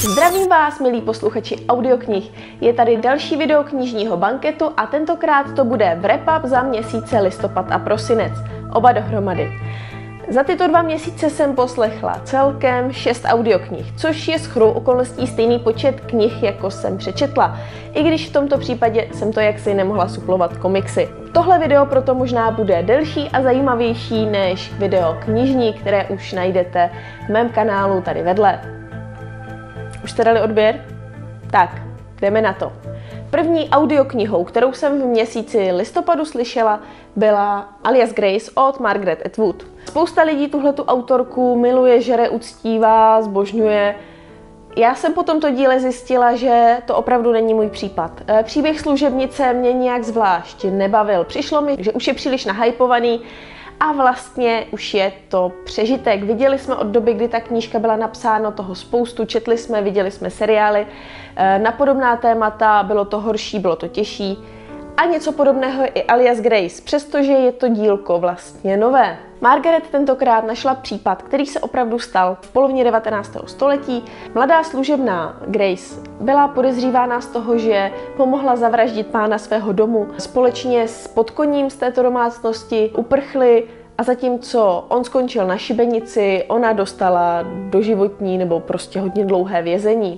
Zdravím vás, milí posluchači audioknih. Je tady další video knižního banketu a tentokrát to bude wrap-up za měsíce listopad a prosinec. Oba dohromady. Za tyto 2 měsíce jsem poslechla celkem 6 audioknih, což je shodou okolností stejný počet knih, jako jsem přečetla, i když v tomto případě jsem to jaksi nemohla suplovat komiksy. Tohle video proto možná bude delší a zajímavější než video knižní, které už najdete v mém kanálu tady vedle. Už jste dali odběr? Tak, jdeme na to. První audioknihou, kterou jsem v měsíci listopadu slyšela, byla Alias Grace od Margaret Atwood. Spousta lidí tuhletu autorku miluje, žere, uctívá, zbožňuje. Já jsem po tomto díle zjistila, že to opravdu není můj případ. Příběh služebnice mě nějak zvlášť nebavil. Přišlo mi, že už je příliš nahypovaný a vlastně už je to přežitek. Viděli jsme od doby, kdy ta knížka byla napsána, toho spoustu, četli jsme, viděli jsme seriály na podobná témata, bylo to horší, bylo to těžší. A něco podobného i Alias Grace, přestože je to dílko vlastně nové. Margaret tentokrát našla případ, který se opravdu stal v polovině 19. století. Mladá služebná Grace byla podezřívána z toho, že pomohla zavraždit pána svého domu. Společně s podkoním z této domácnosti uprchli a zatímco on skončil na šibenici, ona dostala doživotní nebo prostě hodně dlouhé vězení.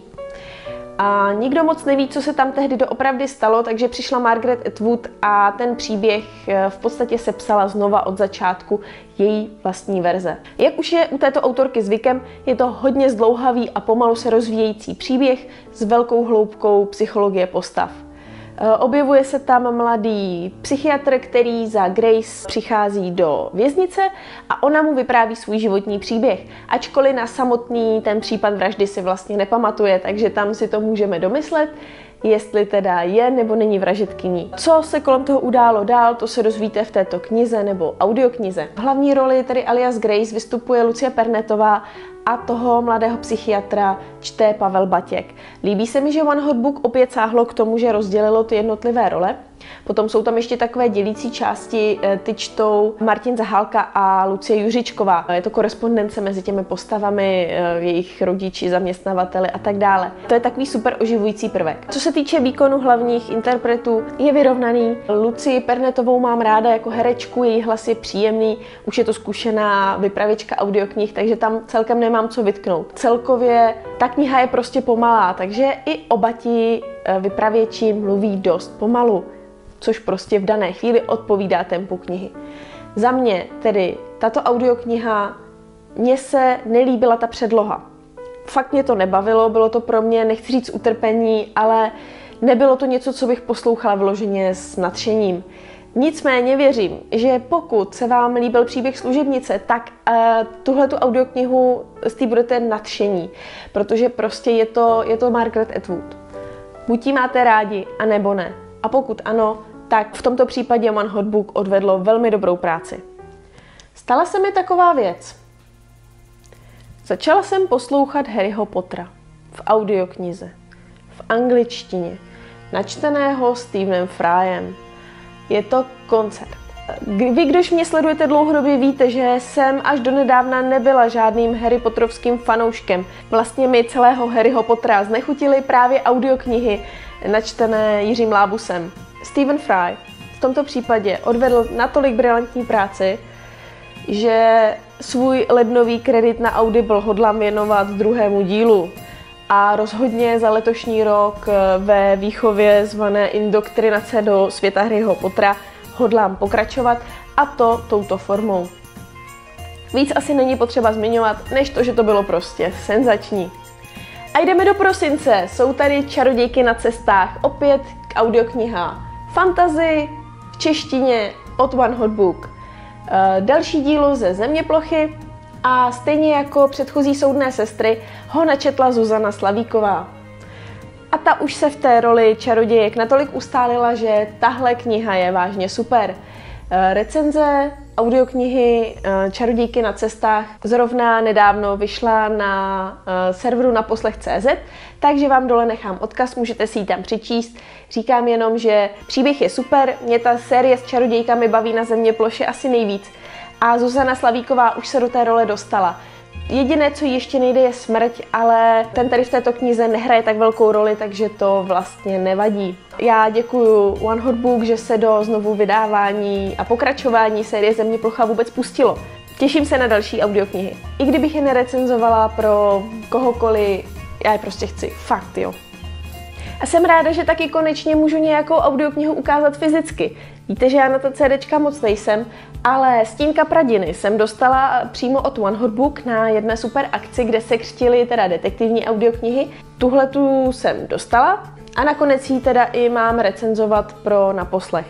A nikdo moc neví, co se tam tehdy doopravdy stalo, takže přišla Margaret Atwood a ten příběh v podstatě sepsala znova od začátku její vlastní verze. Jak už je u této autorky zvykem, je to hodně zdlouhavý a pomalu se rozvíjející příběh s velkou hloubkou psychologie postav. Objevuje se tam mladý psychiatr, který za Grace přichází do věznice a ona mu vypráví svůj životní příběh. Ačkoliv na samotný ten případ vraždy si vlastně nepamatuje, takže tam si to můžeme domyslet, jestli teda je nebo není vražedkyní. Co se kolem toho událo dál, to se dozvíte v této knize nebo audioknize. V hlavní roli tedy Alias Grace vystupuje Lucie Pernetová a toho mladého psychiatra čte Pavel Batěk. Líbí se mi, že One Hot Book opět sáhlo k tomu, že rozdělilo ty jednotlivé role. Potom jsou tam ještě takové dělící části, ty čtou Martin Zahálka a Lucie Juřičková. Je to korespondence mezi těmi postavami, jejich rodiči, zaměstnavateli a tak dále. To je takový super oživující prvek. Co se týče výkonu hlavních interpretů, je vyrovnaný. Lucii Pernetovou mám ráda jako herečku, její hlas je příjemný, už je to zkušená vypravěčka audioknih, takže tam celkem nemám co vytknout. Celkově ta kniha je prostě pomalá, takže i oba ti vypravěči mluví dost pomalu, což prostě v dané chvíli odpovídá tempu knihy. Za mě tedy tato audiokniha, mně se nelíbila ta předloha. Fakt mě to nebavilo, bylo to pro mě, nechci říct utrpení, ale nebylo to něco, co bych poslouchala vloženě s nadšením. Nicméně věřím, že pokud se vám líbil příběh služebnice, tak tuhletu audioknihu z té budete nadšení, protože prostě je to Margaret Atwood. Buď ji máte rádi, anebo ne. A pokud ano, tak v tomto případě One Hot Book odvedlo velmi dobrou práci. Stala se mi taková věc. Začala jsem poslouchat Harryho Pottera v audioknize, v angličtině, načteného Stephenem Fryem. Je to koncert. Vy, když mě sledujete dlouhodobě, víte, že jsem až donedávna nebyla žádným Harry Potterovským fanouškem. Vlastně mi celého Harryho Pottera znechutily právě audioknihy načtené Jiřím Lábusem. Stephen Fry v tomto případě odvedl natolik brilantní práci, že svůj lednový kredit na Audible hodlám věnovat 2. dílu. A rozhodně za letošní rok ve výchově zvané Indoktrinace do světa Harryho Pottera hodlám pokračovat, a to touto formou. Víc asi není potřeba zmiňovat, než to, že to bylo prostě senzační. A jdeme do prosince. Jsou tady Čarodějky na cestách, opět audiokniha fantasy v češtině od One Hot Book. Další dílo ze Zeměplochy a stejně jako předchozí Soudné sestry ho načetla Zuzana Slavíková. A ta už se v té roli čarodějek natolik ustálila, že tahle kniha je vážně super. Recenze audioknihy Čarodějky na cestách zrovna nedávno vyšla na serveru naposlech.cz, takže vám dole nechám odkaz, můžete si ji tam přečíst. Říkám jenom, že příběh je super, mě ta série s čarodějkami baví na Zeměploše asi nejvíc. A Zuzana Slavíková už se do té role dostala. Jediné, co ještě nejde, je smrť, ale ten tady v této knize nehraje tak velkou roli, takže to vlastně nevadí. Já děkuju One Hot Book, že se do znovu vydávání a pokračování série Země plocha vůbec pustilo. Těším se na další audioknihy. I kdybych je nerecenzovala pro kohokoliv, já je prostě chci. Fakt, jo. A jsem ráda, že taky konečně můžu nějakou audioknihu ukázat fyzicky. Víte, že já na to CDčka moc nejsem, ale Stínka Pradiny jsem dostala přímo od One Hot Book na jedné super akci, kde se křtily teda detektivní audioknihy. Tuhletu jsem dostala a nakonec ji teda i mám recenzovat pro naposlech.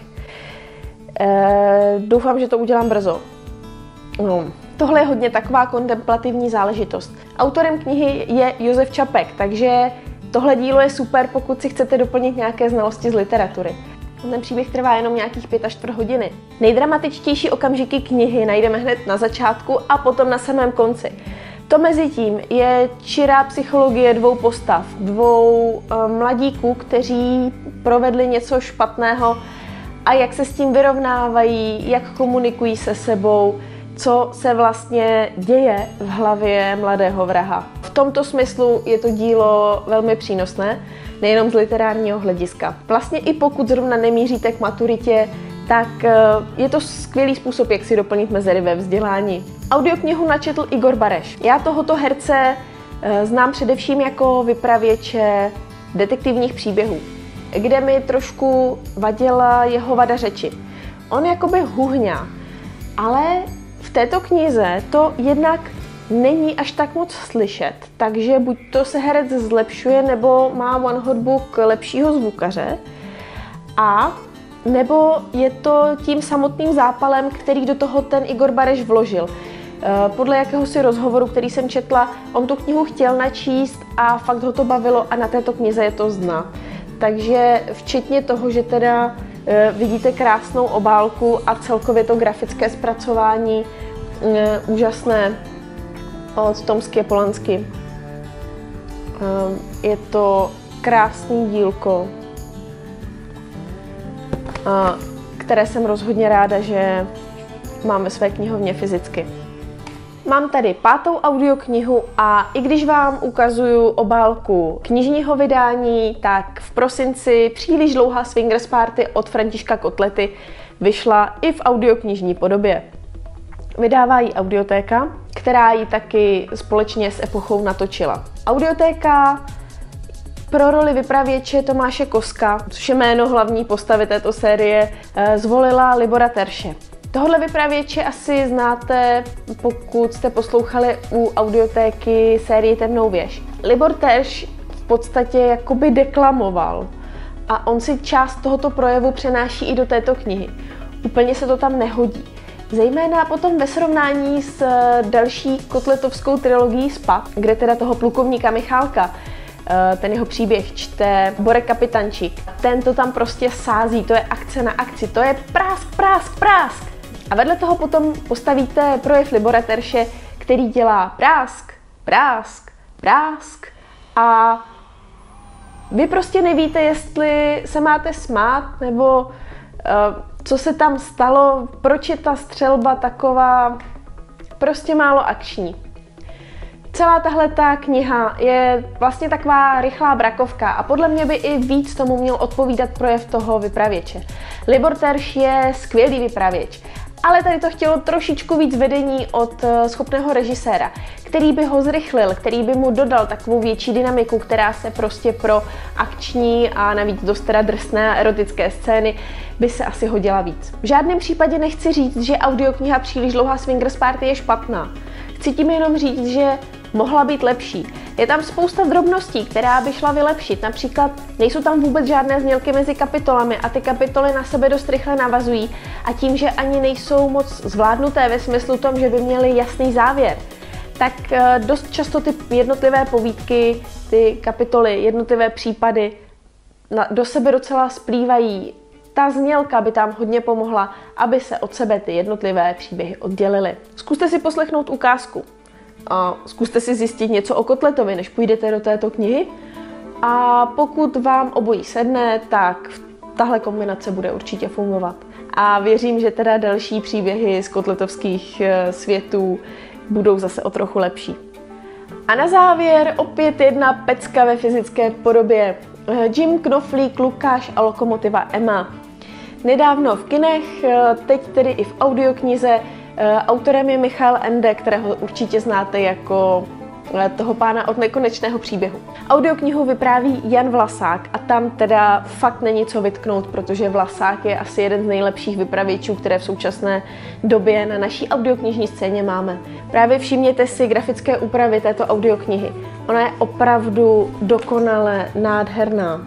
Doufám, že to udělám brzo. No, tohle je hodně taková kontemplativní záležitost. Autorem knihy je Josef Čapek, takže tohle dílo je super, pokud si chcete doplnit nějaké znalosti z literatury. Ten příběh trvá jenom nějakých 5 hodiny. Nejdramatičtější okamžiky knihy najdeme hned na začátku a potom na samém konci. To mezi tím je čirá psychologie dvou postav, dvou mladíků, kteří provedli něco špatného a jak se s tím vyrovnávají, jak komunikují se sebou, co se vlastně děje v hlavě mladého vraha. V tomto smyslu je to dílo velmi přínosné, nejenom z literárního hlediska. Vlastně i pokud zrovna nemíříte k maturitě, tak je to skvělý způsob, jak si doplnit mezery ve vzdělání. Audioknihu načetl Igor Bareš. Já tohoto herce znám především jako vypravěče detektivních příběhů, kde mi trošku vadila jeho vada řeči. On jakoby huhňá, ale v této knize to jednak není až tak moc slyšet, takže buď to se herec zlepšuje, nebo má One Hot Book lepšího zvukaře, a nebo je to tím samotným zápalem, který do toho ten Igor Bareš vložil. Podle jakéhosi rozhovoru, který jsem četla, on tu knihu chtěl načíst a fakt ho to bavilo a na této knize je to znát. Takže včetně toho, že teda vidíte krásnou obálku a celkově to grafické zpracování úžasné od Tomsky a Polansky. Je to krásný dílko, které jsem rozhodně ráda, že mám ve své knihovně fyzicky. Mám tady 5. audioknihu a i když vám ukazuju obálku knižního vydání, tak v prosinci příliš dlouhá Swingers Party od Františka Kotlety vyšla i v audioknižní podobě. Vydává ji Audiotéka, která ji taky společně s Epochou natočila. Audiotéka pro roli vypravěče Tomáše Koska, což je jméno hlavní postavy této série, zvolila Libora Terše. Tohle vypravěče asi znáte, pokud jste poslouchali u Audiotéky sérii Temnou věž. Libor Terš v podstatě jakoby deklamoval a on si část tohoto projevu přenáší i do této knihy. Úplně se to tam nehodí. Zejména potom ve srovnání s další kotletovskou trilogií Spad, kde teda toho plukovníka Michálka, ten jeho příběh čte Borek Kapitančík. Ten to tam prostě sází, to je akce na akci, to je prásk, prásk, prásk. A vedle toho potom postavíte projev Libora Terše, který dělá prásk, prásk, prásk a vy prostě nevíte, jestli se máte smát, nebo co se tam stalo, proč je ta střelba taková prostě málo akční. Celá tahleta kniha je vlastně taková rychlá brakovka a podle mě by i víc tomu měl odpovídat projev toho vypravěče. Libor Terš je skvělý vypravěč, ale tady to chtělo trošičku víc vedení od schopného režiséra, který by ho zrychlil, který by mu dodal takovou větší dynamiku, která se prostě pro akční a navíc dost teda drsné a erotické scény by se asi hodila víc. V žádném případě nechci říct, že audiokniha Příliš dlouhá Swingers Party je špatná. Chci tím jenom říct, že mohla být lepší. Je tam spousta drobností, která by šla vylepšit. Například nejsou tam vůbec žádné znělky mezi kapitolami a ty kapitoly na sebe dost rychle navazují a tím, že ani nejsou moc zvládnuté ve smyslu tom, že by měly jasný závěr, tak dost často ty jednotlivé povídky, ty kapitoly, jednotlivé případy do sebe docela splývají. Ta znělka by tam hodně pomohla, aby se od sebe ty jednotlivé příběhy oddělily. Zkuste si poslechnout ukázku. A zkuste si zjistit něco o Kotletovi, než půjdete do této knihy. A pokud vám obojí sedne, tak tahle kombinace bude určitě fungovat. A věřím, že teda další příběhy z kotletovských světů budou zase o trochu lepší. A na závěr opět jedna pecka ve fyzické podobě. Jim Knoflík, Lukáš a Lokomotiva Emma. Nedávno v kinech, teď tedy i v audioknize. Autorem je Michael Ende, kterého určitě znáte jako toho pána od nekonečného příběhu. Audioknihu vypráví Jan Vlasák a tam teda fakt není co vytknout, protože Vlasák je asi jeden z nejlepších vypravěčů, které v současné době na naší audioknižní scéně máme. Právě všimněte si grafické úpravy této audioknihy. Ona je opravdu dokonale nádherná.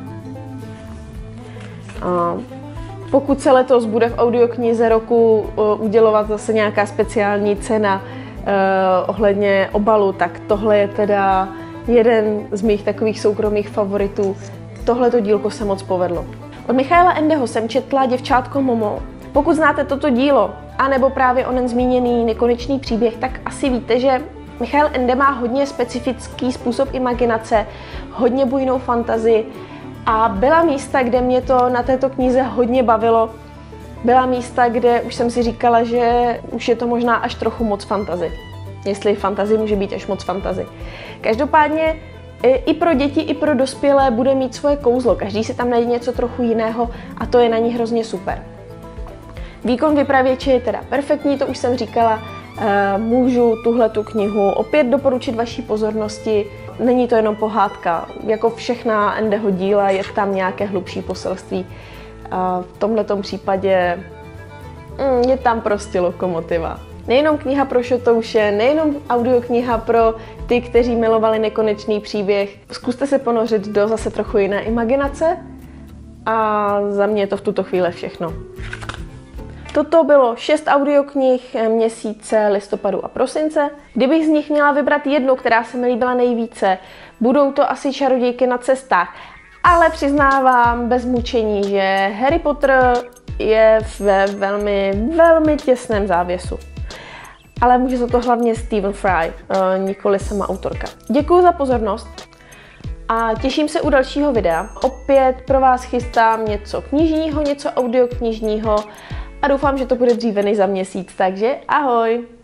A pokud se letos bude v audioknize roku udělovat zase nějaká speciální cena ohledně obalu, tak tohle je teda jeden z mých takových soukromých favoritů. Tohleto dílko se moc povedlo. Od Michaela Endeho jsem četla Děvčátko Momo. Pokud znáte toto dílo, anebo právě onen zmíněný Nekonečný příběh, tak asi víte, že Michael Ende má hodně specifický způsob imaginace, hodně bujnou fantazii a byla místa, kde mě to na této knize hodně bavilo. Byla místa, kde už jsem si říkala, že už je to možná až trochu moc fantasy. Jestli fantasy může být až moc fantasy. Každopádně i pro děti, i pro dospělé bude mít svoje kouzlo. Každý si tam najde něco trochu jiného a to je na ní hrozně super. Výkon vypravěče je teda perfektní, to už jsem říkala. Můžu tuhletu knihu opět doporučit vaší pozornosti. Není to jenom pohádka. Jako všechna Endeho díla je tam nějaké hlubší poselství. A v tomhletom případě je tam prostě Lokomotiva. Nejenom kniha pro šotouše, nejenom audiokniha pro ty, kteří milovali Nekonečný příběh. Zkuste se ponořit do zase trochu jiné imaginace a za mě je to v tuto chvíli všechno. Toto bylo 6 audioknih měsíce listopadu a prosince. Kdybych z nich měla vybrat jednu, která se mi líbila nejvíce, budou to asi Čarodějky na cestách. Ale přiznávám bez mučení, že Harry Potter je ve velmi těsném závěsu. Ale může za to hlavně Stephen Fry, nikoli sama autorka. Děkuji za pozornost a těším se u dalšího videa. Opět pro vás chystám něco knižního, něco audioknižního a doufám, že to bude dříve než za měsíc, takže ahoj!